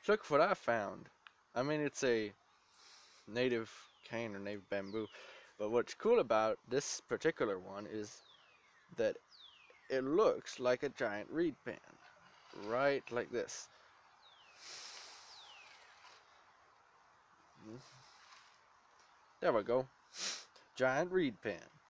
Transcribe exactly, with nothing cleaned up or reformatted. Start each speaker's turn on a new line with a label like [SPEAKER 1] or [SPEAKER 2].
[SPEAKER 1] look what I found. I mean, it's a native cane or native bamboo, but what's cool about this particular one is that it looks like a giant reed pen, right like this. There we go, giant reed pen.